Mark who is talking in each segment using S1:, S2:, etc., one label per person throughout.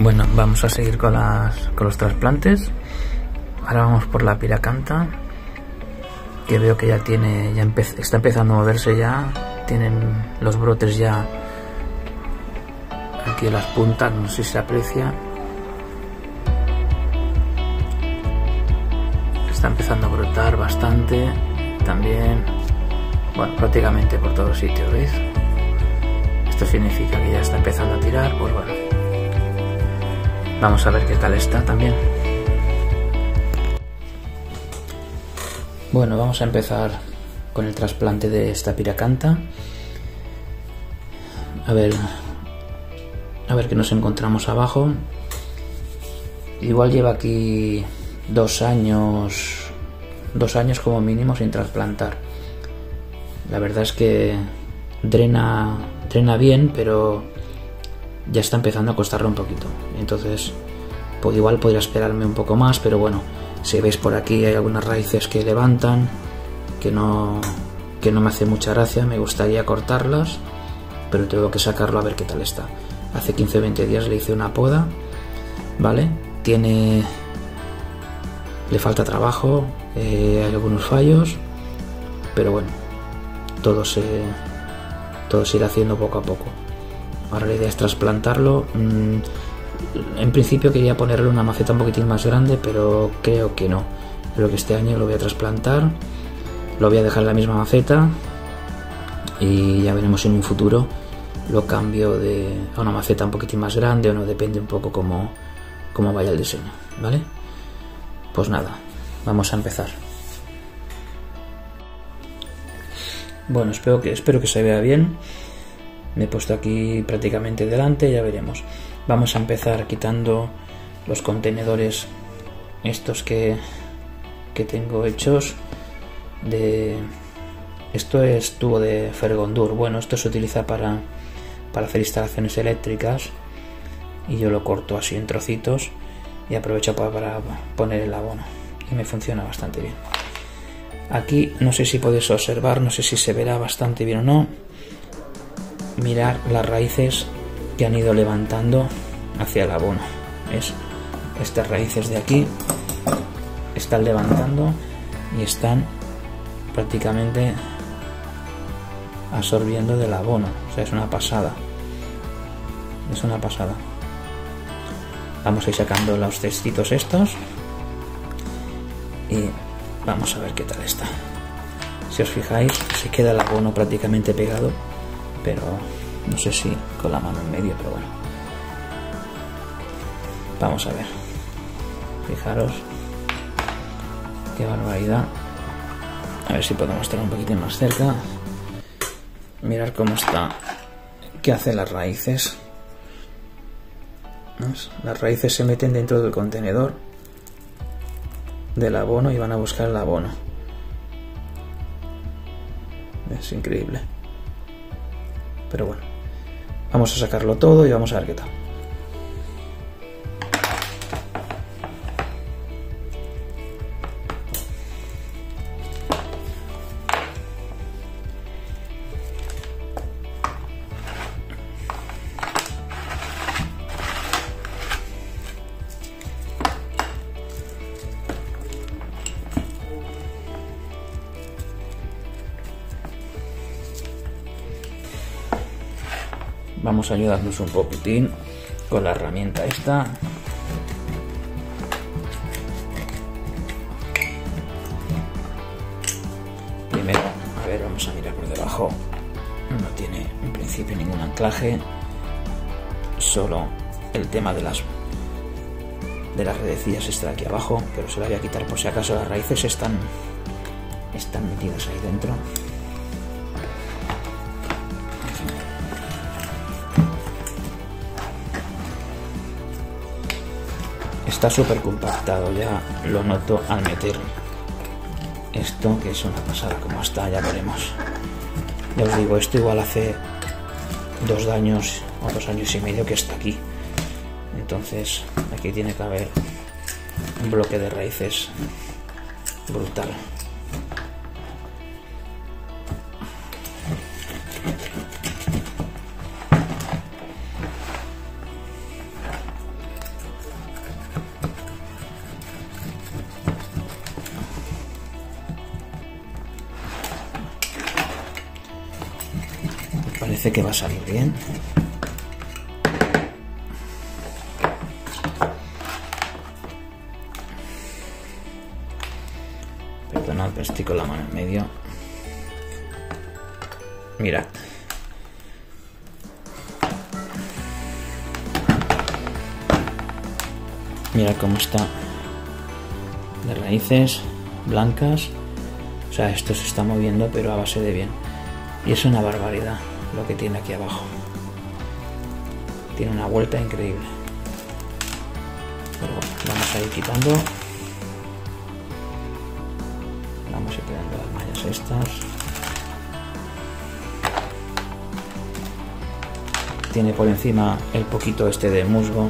S1: Bueno, vamos a seguir con los trasplantes. Ahora vamos por la piracanta, que veo que ya está empezando a moverse ya. Tienen los brotes ya aquí en las puntas, no sé si se aprecia. Está empezando a brotar bastante también. Bueno, prácticamente por todos sitios, ¿veis? Esto significa que ya está empezando a tirar, pues bueno. Vamos a ver qué tal está también. Bueno, vamos a empezar con el trasplante de esta piracanta. A ver qué nos encontramos abajo. Igual lleva aquí 2 años como mínimo sin trasplantar. La verdad es que drena bien, pero ya está empezando a costarle un poquito. Entonces, pues igual podría esperarme un poco más, pero bueno, si veis por aquí hay algunas raíces que levantan, que no me hace mucha gracia. Me gustaría cortarlas, pero tengo que sacarlo a ver qué tal está. Hace 15 o 20 días le hice una poda, ¿vale? Le falta trabajo, hay algunos fallos, pero bueno, todo se irá haciendo poco a poco. Ahora la idea es trasplantarlo. En principio quería ponerle una maceta un poquitín más grande, pero creo que no. Creo que este año lo voy a trasplantar, lo voy a dejar en la misma maceta y ya veremos en un futuro. Lo cambio a una maceta un poquitín más grande o no, depende un poco cómo vaya el diseño, ¿vale? Pues nada, vamos a empezar. Bueno, espero que se vea bien. Me he puesto aquí prácticamente delante, ya veremos. Vamos a empezar quitando los contenedores estos que tengo hechos. Esto es tubo de Fergondur. Bueno, esto se utiliza para hacer instalaciones eléctricas y yo lo corto así en trocitos y aprovecho para poner el abono y me funciona bastante bien. Aquí no sé si podéis observar, no sé si se verá bastante bien o no. Mirar las raíces que han ido levantando hacia el abono. Estas raíces de aquí están levantando y están prácticamente absorbiendo del abono. O sea, es una pasada. Es una pasada. Vamos a ir sacando los cestitos estos y vamos a ver qué tal está. Si os fijáis, se queda el abono prácticamente pegado, pero no sé si con la mano en medio, pero bueno. Vamos a ver. Fijaros qué barbaridad. A ver si podemos estar un poquitín más cerca. Mirar cómo está, qué hacen las raíces. ¿Ves? Las raíces se meten dentro del contenedor del abono y van a buscar el abono. Es increíble. Pero bueno, vamos a sacarlo todo y vamos a ver qué tal. Vamos a ayudarnos un poquitín con la herramienta esta. Primero, a ver, vamos a mirar por debajo. No tiene en principio ningún anclaje, solo el tema de las redecillas está aquí abajo, pero se la voy a quitar por si acaso. Las raíces están metidas ahí dentro. Está súper compactado, ya lo noto al meter esto, que es una pasada como está, ya veremos. Ya os digo, esto igual hace 2 años o 2 años y medio que está aquí. Entonces aquí tiene que haber un bloque de raíces brutal. Parece que va a salir bien. Perdonad, pero estoy con la mano en medio. Mirad. Mirad cómo está de raíces blancas. O sea, esto se está moviendo, pero a base de bien. Y es una barbaridad lo que tiene aquí abajo. Tiene una vuelta increíble. Pero bueno, vamos a ir quitando. Vamos a ir quitando las mallas estas. Tiene por encima el poquito este de musgo.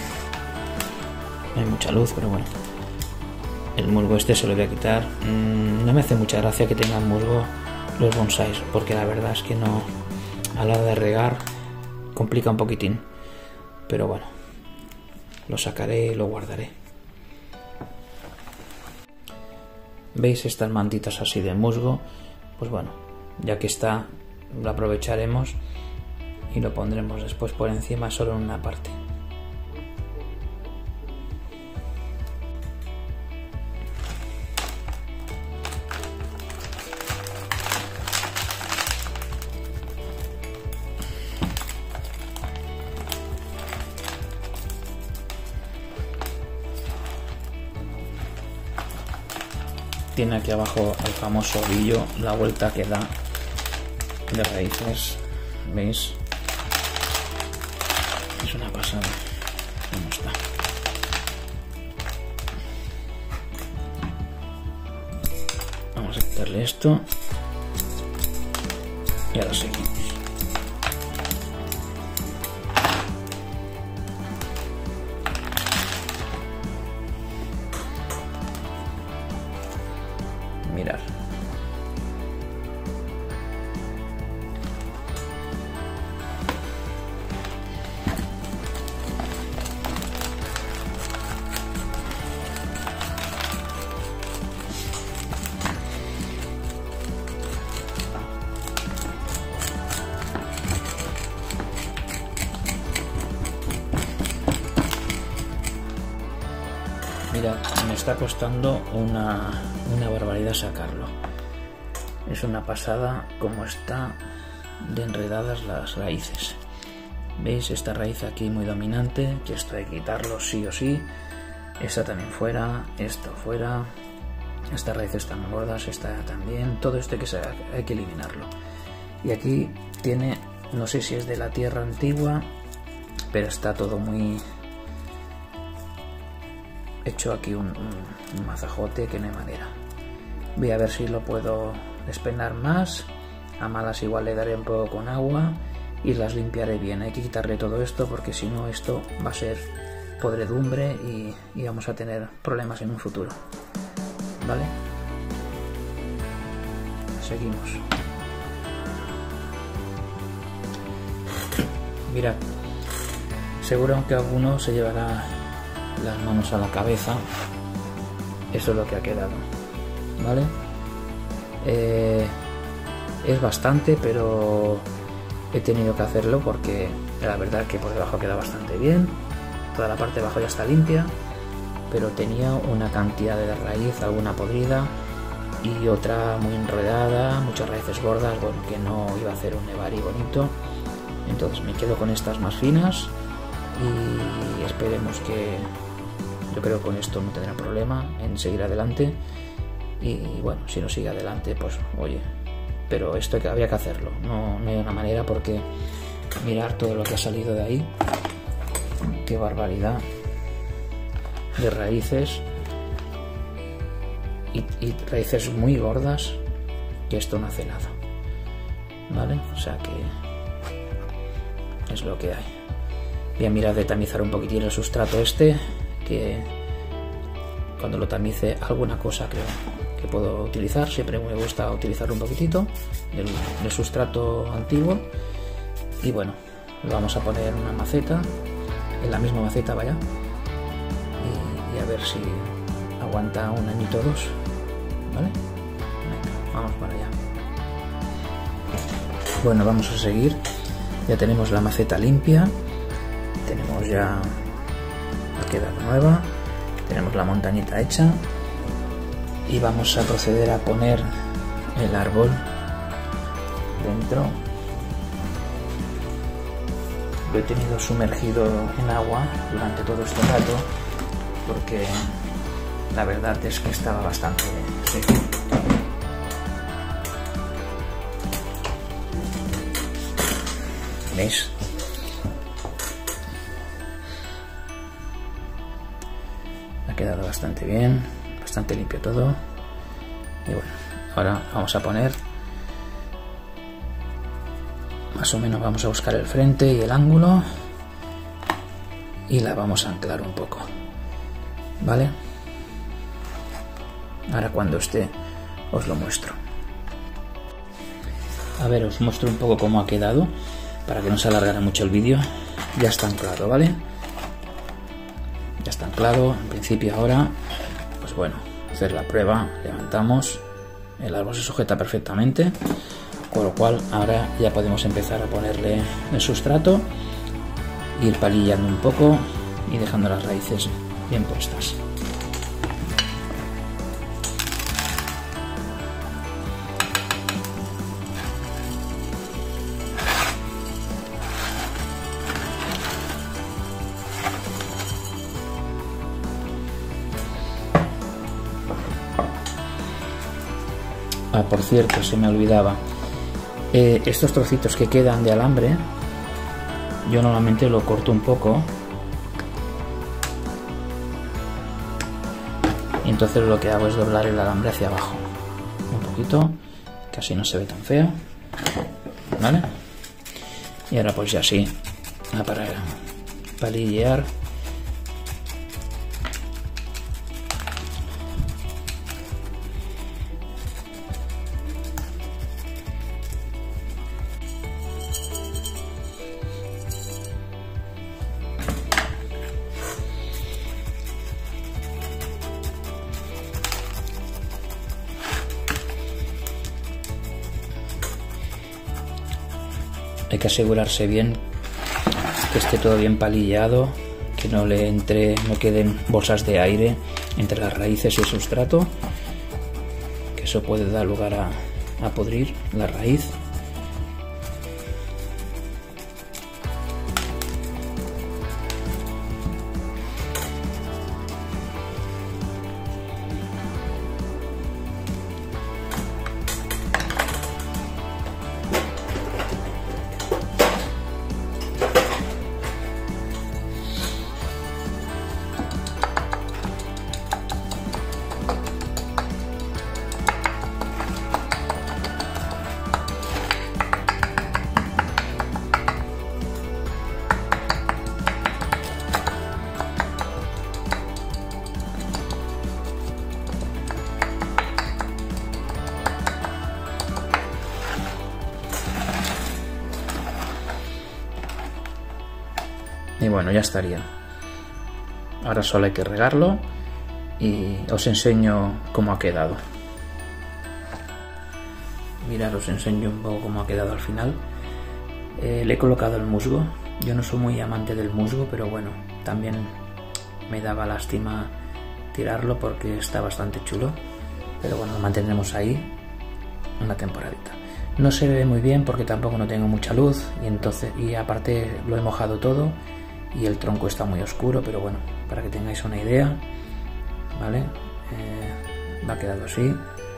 S1: No hay mucha luz, pero bueno. El musgo este se lo voy a quitar. No me hace mucha gracia que tengan musgo los bonsáis, porque la verdad es que no, a la hora de regar complica un poquitín. Pero bueno, lo sacaré y lo guardaré. ¿Veis estas mantitas así de musgo? Pues bueno, ya que está, lo aprovecharemos y lo pondremos después por encima, solo en una parte. Tiene aquí abajo el famoso ovillo, la vuelta que da de raíces. ¿Veis? Es una pasada. ¿Cómo está? Vamos a quitarle esto. Y ahora seguimos. Mirar. Mira, me está costando una barbaridad sacarlo. Es una pasada como está de enredadas las raíces. ¿Veis? Esta raíz aquí muy dominante, que esto hay que quitarlo sí o sí. Esta también fuera, esto fuera. Estas raíces están gordas, esta también. Todo esto hay que eliminarlo. Y aquí tiene, no sé si es de la tierra antigua, pero está todo muy hecho aquí un mazajote que no hay manera. Voy a ver si lo puedo despenar más. A malas igual le daré un poco con agua y las limpiaré bien. Hay que quitarle todo esto porque si no esto va a ser podredumbre y vamos a tener problemas en un futuro. ¿Vale? Seguimos. Mirad, seguro que alguno se llevará las manos a la cabeza. Eso es lo que ha quedado, ¿vale? Es bastante, pero he tenido que hacerlo porque la verdad que por debajo queda bastante bien. Toda la parte de abajo ya está limpia, pero tenía una cantidad de raíz, alguna podrida y otra muy enredada, muchas raíces gordas, bueno, que no iba a hacer un nevari bonito. Entonces me quedo con estas más finas y esperemos que, yo creo que con esto no tendrá problema en seguir adelante. Y bueno, si no sigue adelante, pues oye, pero esto había que hacerlo, no hay una manera, porque mirar todo lo que ha salido de ahí, qué barbaridad de raíces y raíces muy gordas, que esto no hace nada, ¿vale? O sea que es lo que hay. Voy a mirar de tamizar un poquitín el sustrato este, que cuando lo tamice alguna cosa creo que puedo utilizar. Siempre me gusta utilizar un poquitito del sustrato antiguo. Y bueno, lo vamos a poner en una maceta, en la misma maceta, vaya, y a ver si aguanta un añito o dos, ¿vale? Venga, vamos para allá. Bueno, vamos a seguir. Ya tenemos la maceta limpia, tenemos ya la quedada nueva, tenemos la montañita hecha y vamos a proceder a poner el árbol dentro. Lo he tenido sumergido en agua durante todo este rato porque la verdad es que estaba bastante seco. ¿Veis? Ha quedado bastante bien, bastante limpio todo. Y bueno, ahora vamos a poner, más o menos vamos a buscar el frente y el ángulo y la vamos a anclar un poco, ¿vale? Ahora cuando esté os lo muestro. A ver, os muestro un poco cómo ha quedado para que no se alargara mucho el vídeo. Ya está anclado, ¿vale? Ya está anclado. En principio ahora, pues bueno, hacer la prueba, levantamos, el árbol se sujeta perfectamente, con lo cual ahora ya podemos empezar a ponerle el sustrato, ir palillando un poco y dejando las raíces bien puestas. Ah, por cierto, se me olvidaba. Estos trocitos que quedan de alambre, yo normalmente lo corto un poco. Y entonces lo que hago es doblar el alambre hacia abajo. Un poquito, que así no se ve tan feo. ¿Vale? Y ahora pues ya sí, para palillear. Hay que asegurarse bien que esté todo bien palillado, que no le entre, no queden bolsas de aire entre las raíces y el sustrato, que eso puede dar lugar a podrir la raíz. Y bueno, ya estaría. Ahora solo hay que regarlo y os enseño cómo ha quedado. Mirad, os enseño un poco cómo ha quedado al final. Le he colocado el musgo. Yo no soy muy amante del musgo, pero bueno, también me daba lástima tirarlo porque está bastante chulo. Pero bueno, lo mantendremos ahí una temporadita. No se ve muy bien porque tampoco no tengo mucha luz y aparte lo he mojado todo y el tronco está muy oscuro, pero bueno, para que tengáis una idea, ¿vale? Va quedando así.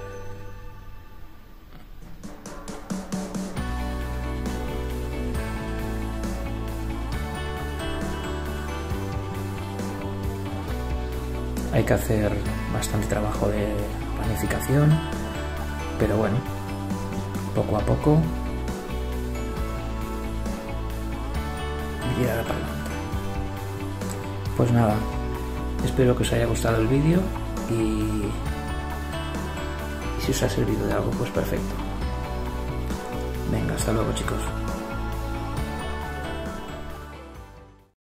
S1: Hay que hacer bastante trabajo de planificación, pero bueno, poco a poco y tirar para adelante. Pues nada, espero que os haya gustado el vídeo y si os ha servido de algo, pues perfecto. Venga, hasta luego, chicos.